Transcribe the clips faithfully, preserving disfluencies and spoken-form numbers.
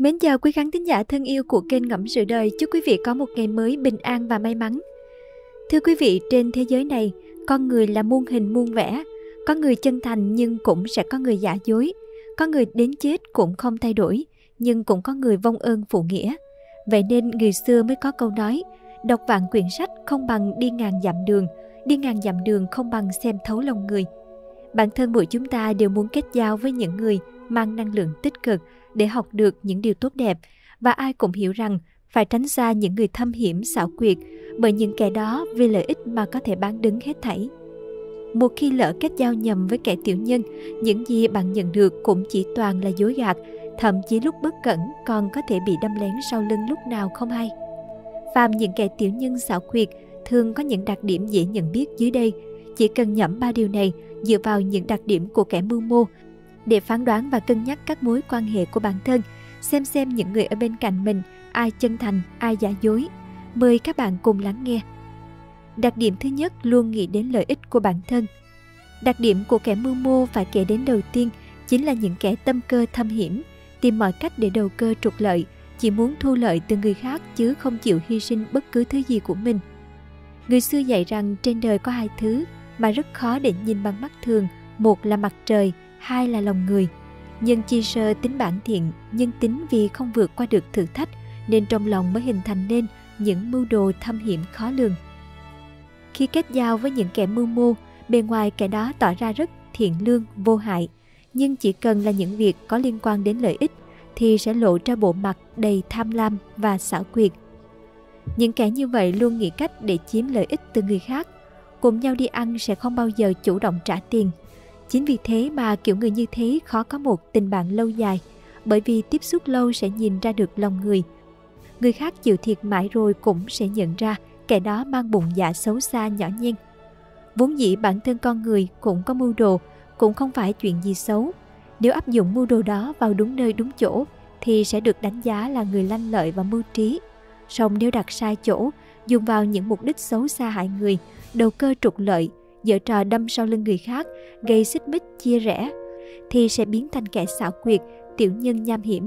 Mến chào quý khán thính giả thân yêu của kênh Ngẫm Sự Đời. Chúc quý vị có một ngày mới bình an và may mắn. Thưa quý vị, trên thế giới này, con người là muôn hình muôn vẻ. Có người chân thành nhưng cũng sẽ có người giả dối. Có người đến chết cũng không thay đổi, nhưng cũng có người vong ơn phụ nghĩa. Vậy nên người xưa mới có câu nói, đọc vạn quyển sách không bằng đi ngàn dặm đường, đi ngàn dặm đường không bằng xem thấu lòng người. Bản thân mỗi chúng ta đều muốn kết giao với những người mang năng lượng tích cực để học được những điều tốt đẹp, và ai cũng hiểu rằng phải tránh xa những người thâm hiểm xảo quyệt, bởi những kẻ đó vì lợi ích mà có thể bán đứng hết thảy. Một khi lỡ kết giao nhầm với kẻ tiểu nhân, những gì bạn nhận được cũng chỉ toàn là dối gạt, thậm chí lúc bất cẩn còn có thể bị đâm lén sau lưng lúc nào không hay. Phàm những kẻ tiểu nhân xảo quyệt thường có những đặc điểm dễ nhận biết dưới đây. Chỉ cần nhẩm ba điều này dựa vào những đặc điểm của kẻ mưu mô để phán đoán và cân nhắc các mối quan hệ của bản thân, xem xem những người ở bên cạnh mình ai chân thành, ai giả dối. Mời các bạn cùng lắng nghe. Đặc điểm thứ nhất, luôn nghĩ đến lợi ích của bản thân. Đặc điểm của kẻ mưu mô phải kể đến đầu tiên chính là những kẻ tâm cơ thâm hiểm, tìm mọi cách để đầu cơ trục lợi, chỉ muốn thu lợi từ người khác chứ không chịu hy sinh bất cứ thứ gì của mình. Người xưa dạy rằng trên đời có hai thứ mà rất khó để nhìn bằng mắt thường, một là mặt trời, hai là lòng người. Nhân chi sơ tính bản thiện, nhân tính vì không vượt qua được thử thách nên trong lòng mới hình thành nên những mưu đồ thâm hiểm khó lường. Khi kết giao với những kẻ mưu mô, bề ngoài kẻ đó tỏ ra rất thiện lương, vô hại, nhưng chỉ cần là những việc có liên quan đến lợi ích thì sẽ lộ ra bộ mặt đầy tham lam và xảo quyệt. Những kẻ như vậy luôn nghĩ cách để chiếm lợi ích từ người khác. Cùng nhau đi ăn sẽ không bao giờ chủ động trả tiền. Chính vì thế mà kiểu người như thế khó có một tình bạn lâu dài, bởi vì tiếp xúc lâu sẽ nhìn ra được lòng người. Người khác chịu thiệt mãi rồi cũng sẽ nhận ra kẻ đó mang bụng dạ xấu xa nhỏ nhen. Vốn dĩ bản thân con người cũng có mưu đồ, cũng không phải chuyện gì xấu. Nếu áp dụng mưu đồ đó vào đúng nơi đúng chỗ thì sẽ được đánh giá là người lanh lợi và mưu trí. Song nếu đặt sai chỗ, dùng vào những mục đích xấu xa hại người, đầu cơ trục lợi, giở trò đâm sau lưng người khác, gây xích mích chia rẽ, thì sẽ biến thành kẻ xảo quyệt, tiểu nhân nham hiểm.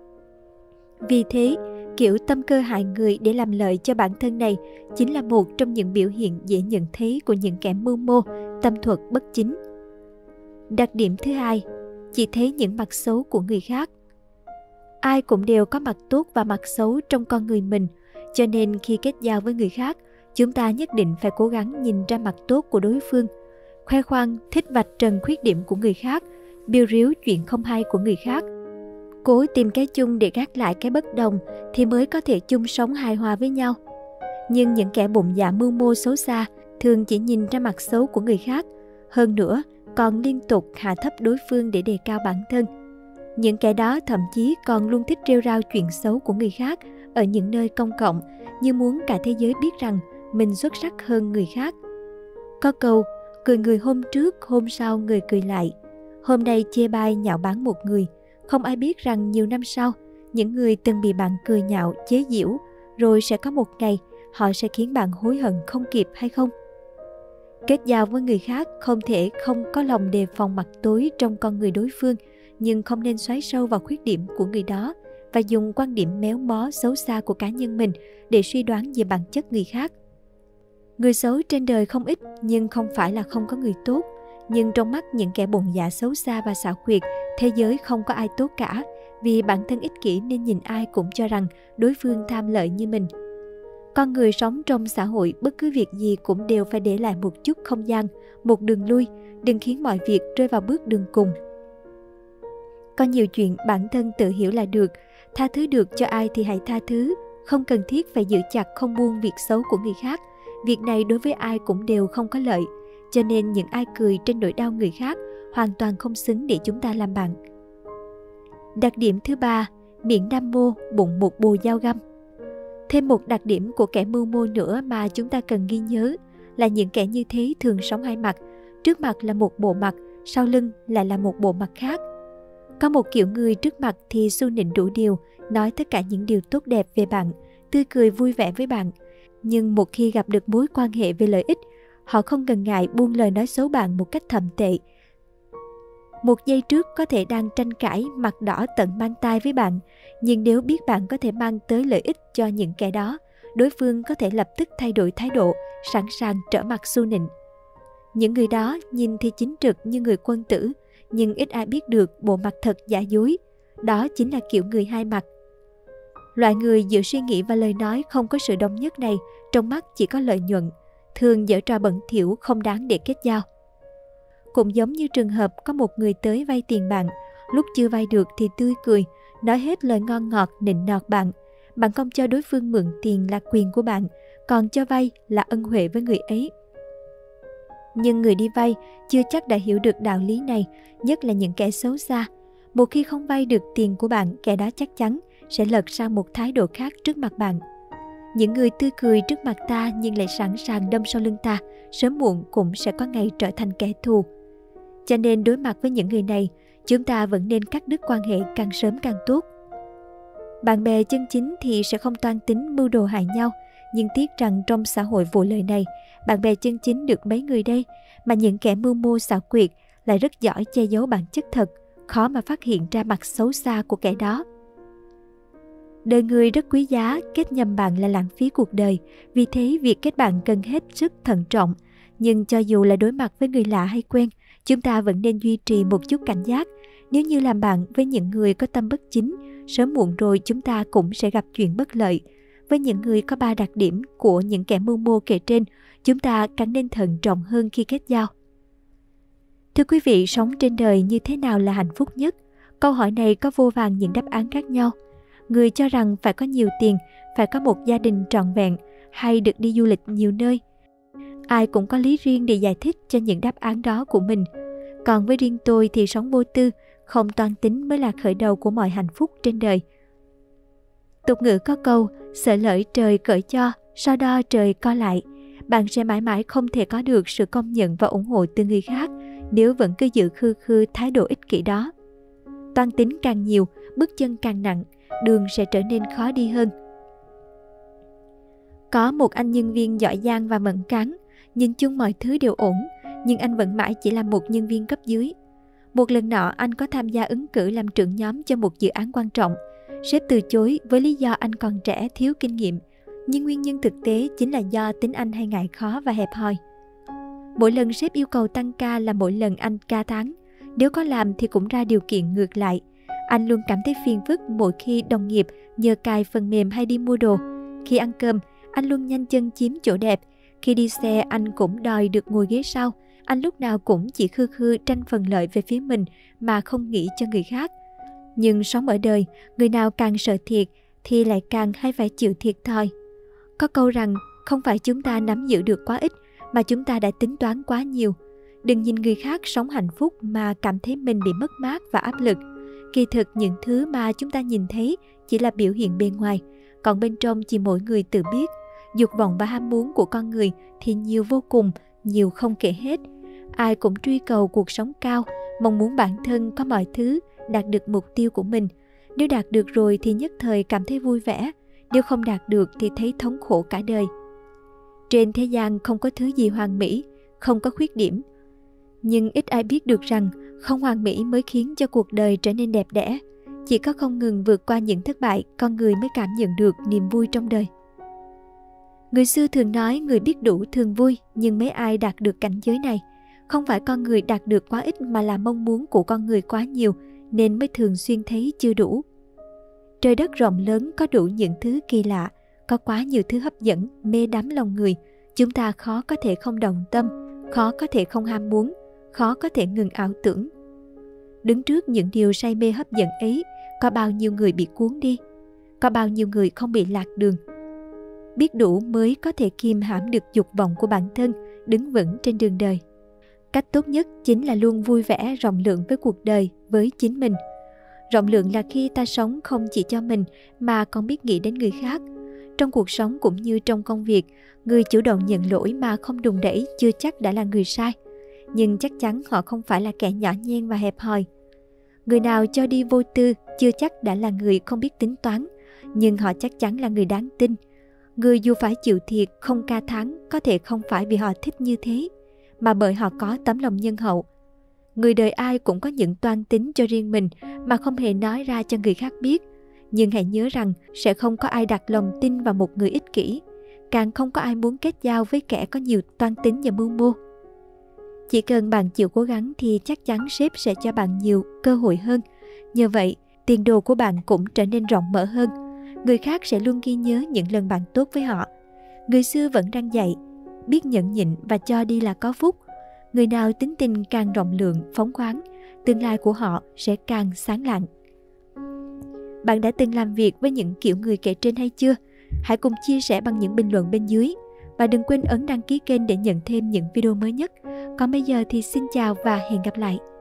Vì thế, kiểu tâm cơ hại người để làm lợi cho bản thân này chính là một trong những biểu hiện dễ nhận thấy của những kẻ mưu mô, tâm thuật bất chính. Đặc điểm thứ hai, chỉ thấy những mặt xấu của người khác. Ai cũng đều có mặt tốt và mặt xấu trong con người mình, cho nên khi kết giao với người khác, chúng ta nhất định phải cố gắng nhìn ra mặt tốt của đối phương. Khoe khoang, thích vạch trần khuyết điểm của người khác, biêu ríu chuyện không hay của người khác. Cố tìm cái chung để gác lại cái bất đồng thì mới có thể chung sống hài hòa với nhau. Nhưng những kẻ bụng dạ mưu mô xấu xa thường chỉ nhìn ra mặt xấu của người khác, hơn nữa còn liên tục hạ thấp đối phương để đề cao bản thân. Những kẻ đó thậm chí còn luôn thích rêu rao chuyện xấu của người khác ở những nơi công cộng, như muốn cả thế giới biết rằng mình xuất sắc hơn người khác. Có câu, cười người hôm trước, hôm sau người cười lại. Hôm nay chê bai nhạo báng một người, không ai biết rằng nhiều năm sau, những người từng bị bạn cười nhạo, chế giễu, rồi sẽ có một ngày họ sẽ khiến bạn hối hận không kịp hay không? Kết giao với người khác không thể không có lòng đề phòng mặt tối trong con người đối phương, nhưng không nên xoáy sâu vào khuyết điểm của người đó và dùng quan điểm méo mó xấu xa của cá nhân mình để suy đoán về bản chất người khác. Người xấu trên đời không ít, nhưng không phải là không có người tốt. Nhưng trong mắt những kẻ bụng dạ xấu xa và xảo quyệt, thế giới không có ai tốt cả, vì bản thân ích kỷ nên nhìn ai cũng cho rằng đối phương tham lợi như mình. Con người sống trong xã hội, bất cứ việc gì cũng đều phải để lại một chút không gian, một đường lui, đừng khiến mọi việc rơi vào bước đường cùng. Có nhiều chuyện bản thân tự hiểu là được, tha thứ được cho ai thì hãy tha thứ, không cần thiết phải giữ chặt không buông việc xấu của người khác. Việc này đối với ai cũng đều không có lợi, cho nên những ai cười trên nỗi đau người khác hoàn toàn không xứng để chúng ta làm bạn. Đặc điểm thứ ba, miệng nam mô, bụng một bồ dao găm. Thêm một đặc điểm của kẻ mưu mô nữa mà chúng ta cần ghi nhớ là những kẻ như thế thường sống hai mặt, trước mặt là một bộ mặt, sau lưng lại là một bộ mặt khác. Có một kiểu người trước mặt thì xu nịnh đủ điều, nói tất cả những điều tốt đẹp về bạn, tươi cười vui vẻ với bạn. Nhưng một khi gặp được mối quan hệ về lợi ích, họ không ngần ngại buông lời nói xấu bạn một cách thậm tệ. Một giây trước có thể đang tranh cãi mặt đỏ tận mang tai với bạn, nhưng nếu biết bạn có thể mang tới lợi ích cho những kẻ đó, đối phương có thể lập tức thay đổi thái độ, sẵn sàng trở mặt xu nịnh. Những người đó nhìn thì chính trực như người quân tử, nhưng ít ai biết được bộ mặt thật giả dối. Đó chính là kiểu người hai mặt. Loại người giữa suy nghĩ và lời nói không có sự đồng nhất này, trong mắt chỉ có lợi nhuận, thường giở trò bẩn thỉu không đáng để kết giao. Cũng giống như trường hợp có một người tới vay tiền bạn, lúc chưa vay được thì tươi cười, nói hết lời ngon ngọt nịnh nọt bạn. Bạn không cho đối phương mượn tiền là quyền của bạn, còn cho vay là ân huệ với người ấy. Nhưng người đi vay chưa chắc đã hiểu được đạo lý này, nhất là những kẻ xấu xa. Một khi không vay được tiền của bạn, kẻ đó chắc chắn sẽ lật sang một thái độ khác trước mặt bạn. Những người tươi cười trước mặt ta nhưng lại sẵn sàng đâm sau lưng ta, sớm muộn cũng sẽ có ngày trở thành kẻ thù. Cho nên đối mặt với những người này, chúng ta vẫn nên cắt đứt quan hệ càng sớm càng tốt. Bạn bè chân chính thì sẽ không toan tính mưu đồ hại nhau, nhưng tiếc rằng trong xã hội vụ lợi này, bạn bè chân chính được mấy người đây, mà những kẻ mưu mô xảo quyệt lại rất giỏi che giấu bản chất thật, khó mà phát hiện ra mặt xấu xa của kẻ đó. Đời người rất quý giá, kết nhầm bạn là lãng phí cuộc đời, vì thế việc kết bạn cần hết sức thận trọng. Nhưng cho dù là đối mặt với người lạ hay quen, chúng ta vẫn nên duy trì một chút cảnh giác. Nếu như làm bạn với những người có tâm bất chính, sớm muộn rồi chúng ta cũng sẽ gặp chuyện bất lợi. Với những người có ba đặc điểm của những kẻ mưu mô kể trên, chúng ta càng nên thận trọng hơn khi kết giao. Thưa quý vị, sống trên đời như thế nào là hạnh phúc nhất? Câu hỏi này có vô vàn những đáp án khác nhau. Người cho rằng phải có nhiều tiền, phải có một gia đình trọn vẹn, hay được đi du lịch nhiều nơi. Ai cũng có lý riêng để giải thích cho những đáp án đó của mình. Còn với riêng tôi thì sống vô tư, không toan tính mới là khởi đầu của mọi hạnh phúc trên đời. Tục ngữ có câu, sợ lỡ trời cởi cho, so đo trời co lại. Bạn sẽ mãi mãi không thể có được sự công nhận và ủng hộ từ người khác nếu vẫn cứ giữ khư khư thái độ ích kỷ đó. Toan tính càng nhiều, bước chân càng nặng, đường sẽ trở nên khó đi hơn. Có một anh nhân viên giỏi giang và mẫn cán, nhìn chung mọi thứ đều ổn, nhưng anh vẫn mãi chỉ là một nhân viên cấp dưới. Một lần nọ anh có tham gia ứng cử làm trưởng nhóm cho một dự án quan trọng. Sếp từ chối với lý do anh còn trẻ, thiếu kinh nghiệm, nhưng nguyên nhân thực tế chính là do tính anh hay ngại khó và hẹp hòi. Mỗi lần sếp yêu cầu tăng ca là mỗi lần anh ca tháng, nếu có làm thì cũng ra điều kiện ngược lại. Anh luôn cảm thấy phiền phức mỗi khi đồng nghiệp nhờ cài phần mềm hay đi mua đồ. Khi ăn cơm, anh luôn nhanh chân chiếm chỗ đẹp. Khi đi xe, anh cũng đòi được ngồi ghế sau. Anh lúc nào cũng chỉ khư khư tranh phần lợi về phía mình mà không nghĩ cho người khác. Nhưng sống ở đời, người nào càng sợ thiệt thì lại càng hay phải chịu thiệt thòi. Có câu rằng không phải chúng ta nắm giữ được quá ít mà chúng ta đã tính toán quá nhiều. Đừng nhìn người khác sống hạnh phúc mà cảm thấy mình bị mất mát và áp lực. Kỳ thực những thứ mà chúng ta nhìn thấy chỉ là biểu hiện bề ngoài, còn bên trong chỉ mỗi người tự biết. Dục vọng và ham muốn của con người thì nhiều vô cùng, nhiều không kể hết. Ai cũng truy cầu cuộc sống cao, mong muốn bản thân có mọi thứ, đạt được mục tiêu của mình. Nếu đạt được rồi thì nhất thời cảm thấy vui vẻ, nếu không đạt được thì thấy thống khổ cả đời. Trên thế gian không có thứ gì hoàn mỹ, không có khuyết điểm. Nhưng ít ai biết được rằng không hoàn mỹ mới khiến cho cuộc đời trở nên đẹp đẽ. Chỉ có không ngừng vượt qua những thất bại, con người mới cảm nhận được niềm vui trong đời. Người xưa thường nói người biết đủ thường vui, nhưng mấy ai đạt được cảnh giới này. Không phải con người đạt được quá ít mà là mong muốn của con người quá nhiều, nên mới thường xuyên thấy chưa đủ. Trời đất rộng lớn có đủ những thứ kỳ lạ, có quá nhiều thứ hấp dẫn, mê đắm lòng người. Chúng ta khó có thể không đồng tâm, khó có thể không ham muốn, khó có thể ngừng ảo tưởng. Đứng trước những điều say mê hấp dẫn ấy, có bao nhiêu người bị cuốn đi, có bao nhiêu người không bị lạc đường. Biết đủ mới có thể kiềm hãm được dục vọng của bản thân, đứng vững trên đường đời. Cách tốt nhất chính là luôn vui vẻ, rộng lượng với cuộc đời, với chính mình. Rộng lượng là khi ta sống không chỉ cho mình mà còn biết nghĩ đến người khác. Trong cuộc sống cũng như trong công việc, người chủ động nhận lỗi mà không đùn đẩy chưa chắc đã là người sai. Nhưng chắc chắn họ không phải là kẻ nhỏ nhen và hẹp hòi. Người nào cho đi vô tư chưa chắc đã là người không biết tính toán, nhưng họ chắc chắn là người đáng tin. Người dù phải chịu thiệt, không ca thán, có thể không phải vì họ thích như thế, mà bởi họ có tấm lòng nhân hậu. Người đời ai cũng có những toan tính cho riêng mình mà không hề nói ra cho người khác biết. Nhưng hãy nhớ rằng sẽ không có ai đặt lòng tin vào một người ích kỷ. Càng không có ai muốn kết giao với kẻ có nhiều toan tính và mưu mô. Chỉ cần bạn chịu cố gắng thì chắc chắn sếp sẽ cho bạn nhiều cơ hội hơn. Nhờ vậy, tiền đồ của bạn cũng trở nên rộng mở hơn. Người khác sẽ luôn ghi nhớ những lần bạn tốt với họ. Người xưa vẫn đang dạy, biết nhẫn nhịn và cho đi là có phúc. Người nào tính tình càng rộng lượng, phóng khoáng, tương lai của họ sẽ càng sáng lạng. Bạn đã từng làm việc với những kiểu người kể trên hay chưa? Hãy cùng chia sẻ bằng những bình luận bên dưới. Và đừng quên ấn đăng ký kênh để nhận thêm những video mới nhất. Còn bây giờ thì xin chào và hẹn gặp lại.